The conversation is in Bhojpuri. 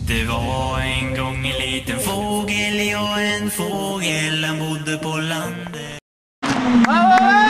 Det var en gång en liten fågel, ja en fågel, han bodde på landet.